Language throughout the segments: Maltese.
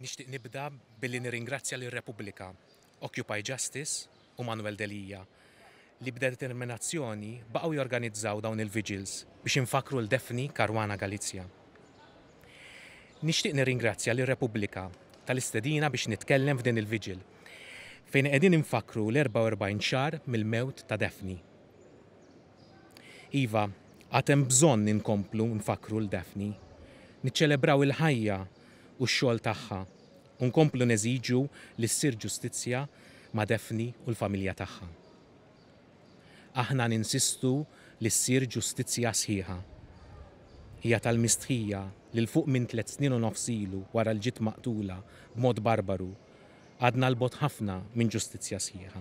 Nixtieq nibda billi nirringrazzja lir-Repubblika, Occupy Justice u Manuel Delija li b'determinazzjoni baqgħu jorganizzaw dawn il-Vigils biex infakru l-Daphne Caruana Galizja. Nixtieq nirringrazzja lir-Repubblika tal-istedina biex nitkellem f'din il-Vigil fejn qegħdin infakru l-44 xahar mill-mewt ta' Daphne. Iva, għad hemm bżonn inkomplu nfakru l-Daphne, niċċelebraw il-ħajja u x-xogħol tagħha u nkomplu neżiġu li ssir ġustizzja ma' Daphne u l-familja tagħha. Aħna ninsistu li ssir ġustizzja sħiħa. Hija tal-mistħija li l-fuq minn 3 snin u nofs ilu wara l-ġiet maqtula b'mod barbaru għadna l-bot ħafna minn ġustizzja sħiħa.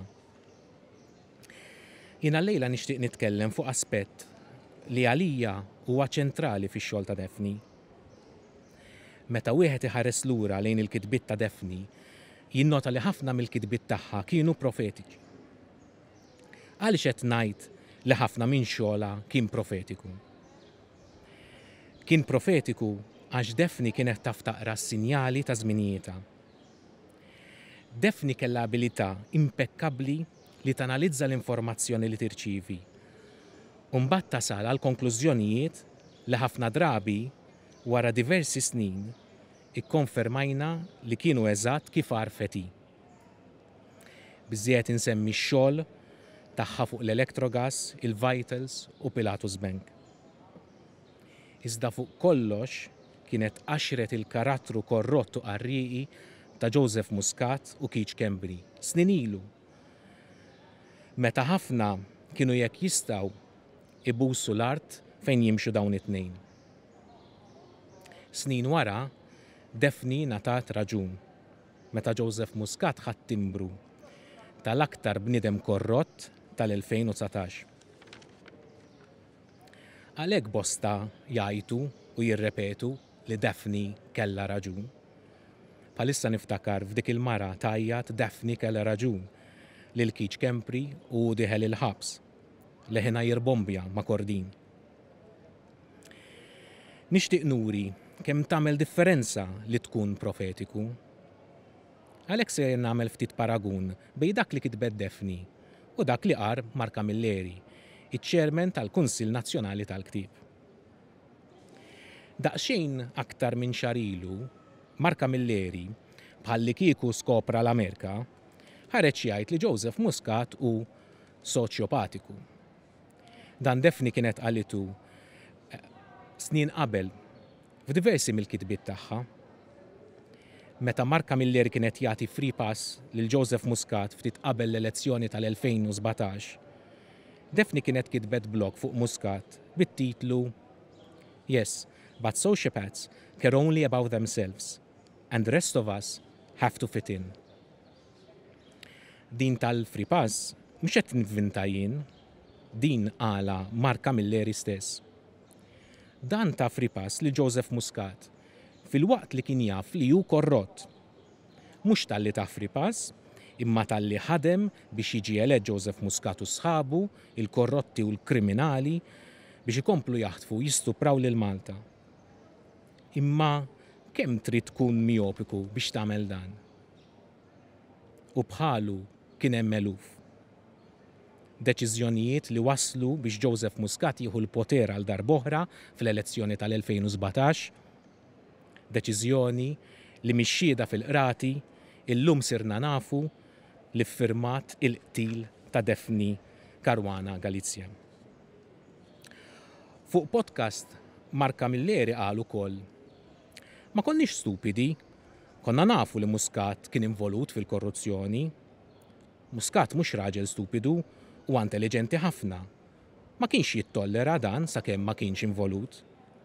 Jiena llejla nixtieq nitkellem fuq aspett li għalija huwa ċentrali fix-xogħol ta' Daphne. Meta wieħed iħares lura lejn il-kitbiet ta' Daphne, jinnota li ħafna mill-kitbiet tagħha kienu profetiċi. Għaliex qed ngħid li ħafna minn xogħla kien profetiku? Kien profetiku għax Daphne kienet taf taqra s-sinjali ta' żminijietha. Daphne kellha abilità impeccabbli li tanalizza l-informazzjoni li tirċievi. U mbagħad tasal għal konklużjonijiet li ħafna drabi wara diversi snin ikkonfermajna li kienu eżatt kif għarfet hi. Biżżejjed insemmi x-xogħol tagħha fuq l-electrogas, il-vitals u Pilatus Bank. Iżda fuq kollox kienet għaxret il-karattru korrott u qarrieqi ta' Joseph Muscat u Keith Camilleri, snin ilu. Meta ħafna kienu jekk jistgħu ibusu l-art fejn jimxu dawn it-tnejn. Snin wara, Daphne natat raġun, meta Joseph Muscat ħadd timbru tal-aktar bniedem korrott tal-2019. Għalhekk bosta jgħidu u jirrepetu li Daphne kellha raġun. Bħalissa niftakar f'dik il-mara tajjat Daphne kellha raġun lil Keith Camilleri u diħel il-ħabs li ħina jirbombja ma' kordin. Nixtieq nuri kemm tagħmel differenza li tkun profetiku. Għalhekk se nagħmel ftit paragun bejn dak li kitbet Daphne u dak li qar Camilleri, iċ-Chairman tal-Kunsill Nazzjonali tal-Ktieb. Daqsxejn aktar minn xahar ilu, Camilleri, bħalli kieku skopra l-Amerika, ħareġ jgħid li Joseph Muscat hu soċjopatiku. Dan Daphne kienet qalitu snin qabel f'diversi mill-kitbiet tagħha. Meta Camilleri kienet jagħti free pass lil Joseph Muscat ftit qabel l-elezzjoni tal-2017, Daphne kienet kitbet blog fuq Muscat bit-titlu Yes, but sociopaths care only about themselves and the rest of us have to fit in. Din tal-free pass mhux qed nivvinta jien, din għala Camilleri stess. Dan ta' free pass li Joseph Muscat fil-waqt li kien jaf li hu korrott. Mhux tal-li ta' free pass, imma tal-li ħadem biex jiġi elett Joseph Muscat u sħabu, il-korrotti u l-kriminali biex ikomplu jaħtfu jistupraw lil Malta. Imma kemm trid tkun miopiku biex tagħmel dan? U bħalu kien hemm eluf. Deċiżjonijiet li waslu biex Joseph Muscat jieħu l-poter għal darb'oħra fl-elezzjoni tal-2017, deċiżjoni li mixxieda fil-qrati illum sirna nafu li ffirmat il-qtil ta' Daphne Caruana Galizja. Fuq podcast Camilleri qal ukoll: ma konniex stupidi, konna nafu li Muscat kien involut fil-korruzzjoni. Muscat mhux raġel stupidu u intelligenti ħafna. Ma kienx jittollera dan sakemm ma kienx involut.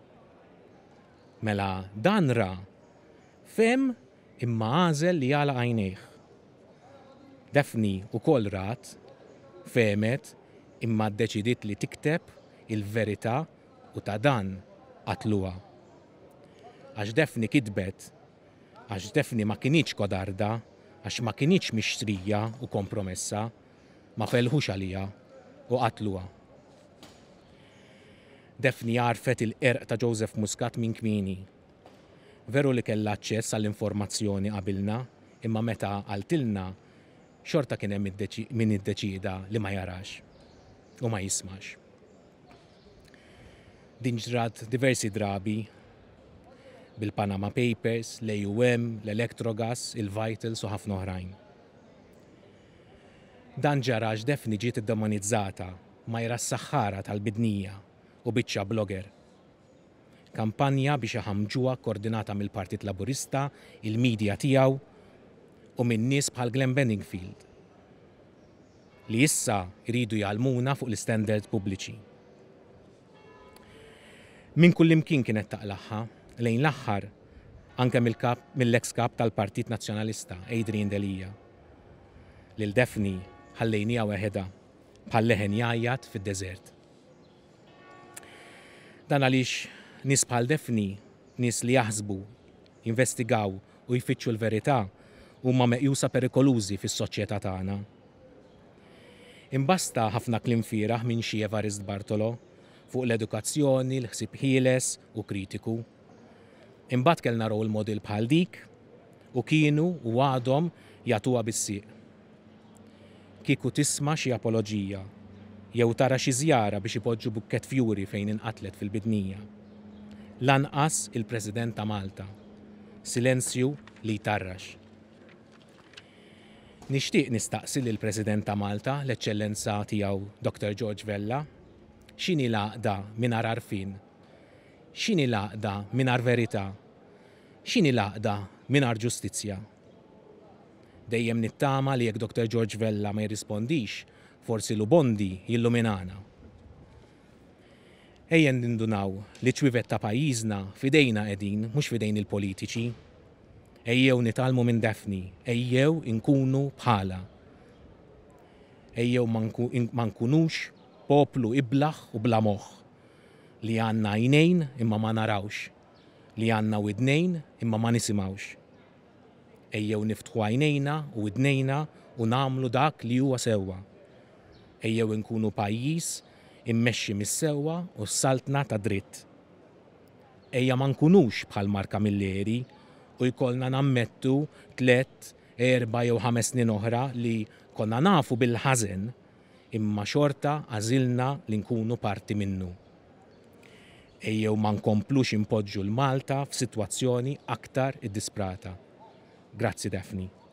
Mela dan ra fem imma għażel li jala għajnejh. Daphne ukoll rat, femet imma ddeċidiet li tikteb il-verità u ta' dan qatluha. Għax Daphne kitbet, għax Daphne ma kienx kodarda, għax ma kienx mixtrija u kompromessa, ma felħux għalija u qatluha. Daphne għarfet il-qerq ta' Joseph Muscat minn kmieni. Veru li kellha aċċess għall-informazzjoni qabilna, imma meta għaltilna xorta kien hemm min iddeċida li ma jarax u ma jismax. Din ġrat diversi drabi bil-Panama Papers, l-AUM, l-Electrogas, il-Vitals u ħafna oħrajn. Dan ġarax Daphne ġiet iddemonizzata ma jra s-saħħara tal-bidnija u biċċa blogger. Kampanja biex ħamġuha koordinata mill-Partit Laburista, il-medja tiegħu u minn nies bħal Glenn Benningfield li issa jridu jgħalmuna fuq l-standard pubbliċi. Min kullimkien kienet taqlaħħa lejn l-aħħar anke mill-ex kap tal-Partit Nazzjonalista, Adrian Delija. Lil Daphne ħallejnija weħeda bħal leħen jgħajjat fid-deżert. Dan għaliex nies bħal Daphne, nies li jaħsbu, investigaw u jfittxu l-verità huma meqjusa perikolużi fis-soċjetà tagħna. Imbasta ħafna kliem fieraħ minn xi Evarist Bartolo fuq l-edukazzjoni, l-ħsieb ħieles u kritiku. Imbagħad kellna role model bħal dik u kienu u għadhom jagħtuha bis-sieq. Kieku tisma' xi apoloġija jew tara xi żjara biex ipoġġu bukkett fjuri fejn inqatlet fil-bidnija. Lanqas il-President ta' Malta. Silenzju li jtarrax. Nixtieq nistaqsi lill-President ta' Malta, l-Eċċellenza tiegħu Dr. George Vella, x'inhi l-għaqda mingħajr għarfien? X'inhi l-għaqda mingħajr verità? X'inhi l-għaqda mingħajr ġustizzja? Dejjem nittama li jekk Dr. George Vella ma jirrispondix, forsi Lubondi jilluminana. Ejjen nindunaw li ċwivet ta' pajjiżna fidejna qegħdin mhux fidejn il-politiċi. Ejjew nitalmu minn Daphne, ejjew inkunu bħala. Ejjew ma nkunux poplu iblaħ u bla moħħ li għandna għajnejn imma ma narawx, li għandna widnejn imma ma nisimgħux. Ejjew niftħu għajnejna u widnejna u nagħmlu dak li huwa sewwa. Ejjew inkunu pajjiż immexxi mis-sewwa u s-saltna ta' dritt. Ejja ma nkunux bħal Camilleri u jkollna nammettu 3, 4 jew 5 snin oħra li konna nafu bil-ħażen imma xorta għażilna li nkunu parti minnu. Ejjew ma nkomplux impoġġu l-Malta f'sitwazzjoni aktar iddisprata. Grazzi Daphne.